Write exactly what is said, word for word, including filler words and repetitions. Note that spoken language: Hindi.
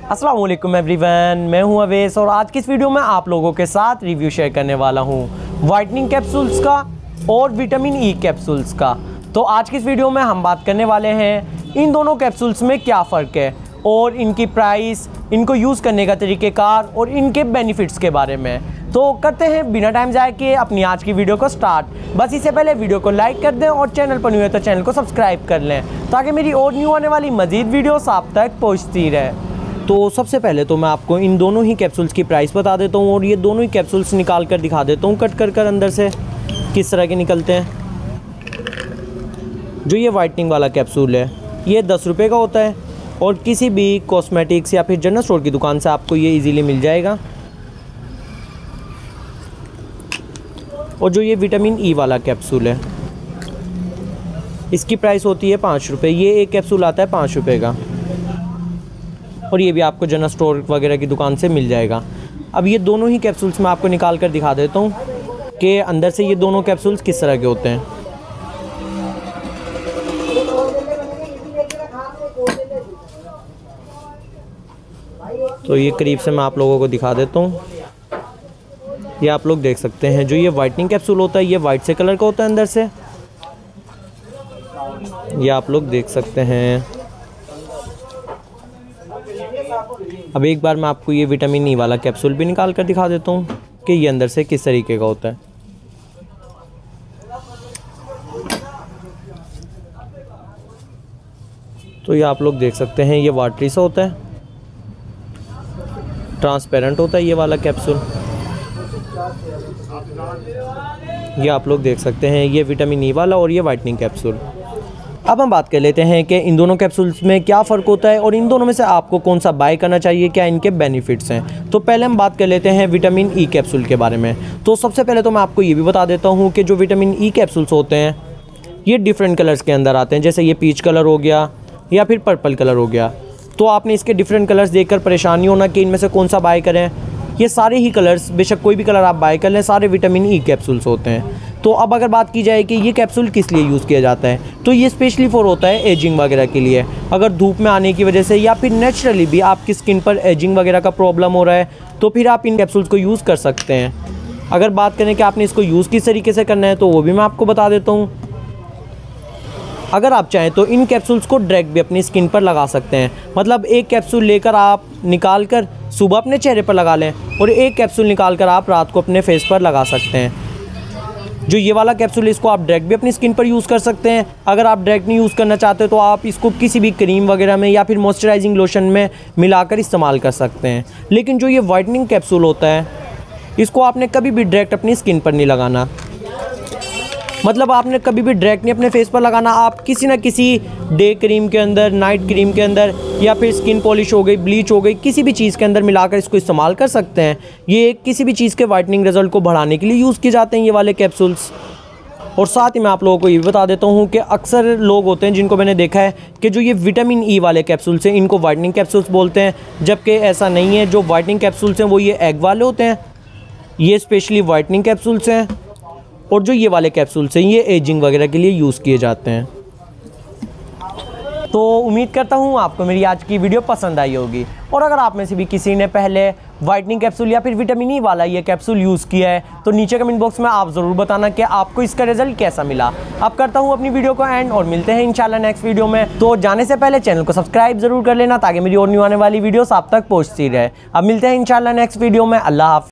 अस्सलाम वालेकुम एवरीवन, मैं हूं अवेश और आज की इस वीडियो में आप लोगों के साथ रिव्यू शेयर करने वाला हूं वाइटनिंग कैप्सूल्स का और विटामिन ई कैप्सूल्स का। तो आज की इस वीडियो में हम बात करने वाले हैं इन दोनों कैप्सूल्स में क्या फ़र्क है और इनकी प्राइस, इनको यूज़ करने का तरीक़ेकार और इनके बेनिफिट्स के बारे में। तो करते हैं बिना टाइम जाए के अपनी आज की वीडियो को स्टार्ट। बस इससे पहले वीडियो को लाइक कर दें और चैनल पर न्यू है तो चैनल को सब्सक्राइब कर लें ताकि मेरी और न्यू आने वाली मज़ीद वीडियोस आप तक पहुंचती रहे। तो सबसे पहले तो मैं आपको इन दोनों ही कैप्सूल्स की प्राइस बता देता हूँ और ये दोनों ही कैप्सूल्स निकाल कर दिखा देता हूँ कट कर कर अंदर से किस तरह के निकलते हैं। जो ये वाइटनिंग वाला कैप्सूल है ये दस रुपये का होता है और किसी भी कॉस्मेटिक्स या फिर जनरल स्टोर की दुकान से आपको ये इजीली मिल जाएगा। और जो ये विटामिन ई वाला कैप्सूल है इसकी प्राइस होती है पाँच रुपये। ये एक कैप्सूल आता है पाँच रुपये का और ये भी आपको जनरल स्टोर वगैरह की दुकान से मिल जाएगा। अब ये दोनों ही कैप्सूल्स मैं आपको निकाल कर दिखा देता हूँ कि अंदर से ये दोनों कैप्सूल्स किस तरह के होते हैं। तो ये करीब से मैं आप लोगों को दिखा देता हूँ। ये आप लोग देख सकते हैं जो ये वाइटनिंग कैप्सूल होता है ये वाइट से कलर का होता है अंदर से, ये आप लोग देख सकते हैं। अब एक बार मैं आपको ये विटामिन ई वाला कैप्सूल भी निकाल कर दिखा देता हूँ कि ये अंदर से किस तरीके का होता है। तो ये आप लोग देख सकते हैं ये वाटरी सा होता है, ट्रांसपेरेंट होता है ये वाला कैप्सूल। ये आप लोग देख सकते हैं ये विटामिन ई वाला और ये वाइटनिंग कैप्सूल। अब हम बात कर लेते हैं कि इन दोनों कैप्सूल्स में क्या फ़र्क होता है और इन दोनों में से आपको कौन सा बाय करना चाहिए, क्या इनके बेनिफिट्स हैं। तो पहले हम बात कर लेते हैं विटामिन ई कैप्सूल के बारे में। तो सबसे पहले तो मैं आपको ये भी बता देता हूँ कि जो विटामिन ई कैप्सूल्स होते हैं ये डिफरेंट कलर्स के अंदर आते हैं, जैसे ये पीच कलर हो गया या फिर पर्पल कलर हो गया। तो आपने इसके डिफरेंट कलर्स देखकर परेशानी होना कि इनमें से कौन सा बाय करें। ये सारे ही कलर्स, बेशक कोई भी कलर आप बाय कर लें, सारे विटामिन ई कैप्सूल्स होते हैं। तो अब अगर बात की जाए कि ये कैप्सूल किस लिए यूज़ किया जाता है तो ये स्पेशली फॉर होता है एजिंग वगैरह के लिए। अगर धूप में आने की वजह से या फिर नेचुरली भी आपकी स्किन पर एजिंग वगैरह का प्रॉब्लम हो रहा है तो फिर आप इन कैप्सूल्स को यूज़ कर सकते हैं। अगर बात करें कि आपने इसको यूज़ किस तरीके से करना है तो वो भी मैं आपको बता देता हूँ। अगर आप चाहें तो इन कैप्सूल्स को डायरेक्ट भी अपनी स्किन पर लगा सकते हैं, मतलब एक कैप्सूल लेकर आप निकाल कर सुबह अपने चेहरे पर लगा लें और एक कैप्सूल निकाल कर आप रात को अपने फेस पर लगा सकते हैं। जो ये वाला कैप्सूल है इसको आप डायरेक्ट भी अपनी स्किन पर यूज़ कर सकते हैं। अगर आप डायरेक्ट नहीं यूज़ करना चाहते तो आप इसको किसी भी क्रीम वगैरह में या फिर मॉइस्चराइजिंग लोशन में मिलाकर इस्तेमाल कर सकते हैं। लेकिन जो ये वाइटनिंग कैप्सूल होता है इसको आपने कभी भी डायरेक्ट अपनी स्किन पर नहीं लगाना, मतलब आपने कभी भी डायरेक्ट नहीं अपने फेस पर लगाना। आप किसी ना किसी डे क्रीम के अंदर, नाइट क्रीम के अंदर या फिर स्किन पॉलिश हो गई, ब्लीच हो गई, किसी भी चीज़ के अंदर मिलाकर इसको इस्तेमाल कर सकते हैं। ये किसी भी चीज़ के वाइटनिंग रिजल्ट को बढ़ाने के लिए यूज़ किए जाते हैं ये वाले कैप्सूल्स। और साथ ही मैं आप लोगों को ये भी बता देता हूँ कि अक्सर लोग होते हैं जिनको मैंने देखा है कि जो ये विटामिन ई वाले कैप्सूल्स हैं इनको वाइटनिंग कैप्सूल्स बोलते हैं, जबकि ऐसा नहीं है। जो वाइटनिंग कैप्सूल्स हैं वो ये एग वाले होते हैं, ये स्पेशली वाइटनिंग कैप्सूल्स हैं। और जो ये वाले कैप्सूल्स हैं ये एजिंग वगैरह के लिए यूज़ किए जाते हैं। तो उम्मीद करता हूँ आपको मेरी आज की वीडियो पसंद आई होगी और अगर आप में से भी किसी ने पहले वाइटनिंग कैप्सूल या फिर विटामिन ई वाला ये कैप्सूल यूज़ किया है तो नीचे कमेंट बॉक्स में आप ज़रूर बताना कि आपको इसका रिजल्ट कैसा मिला। अब करता हूँ अपनी वीडियो को एंड और मिलते हैं इंशाल्लाह नेक्स्ट वीडियो में। तो जाने से पहले चैनल को सब्सक्राइब ज़रूर कर लेना ताकि मेरी और न्यू आने वाली वीडियोस आप तक पहुँचती रहे। अब मिलते हैं इंशाल्लाह नेक्स्ट वीडियो में। अल्लाह हाफ़िज़।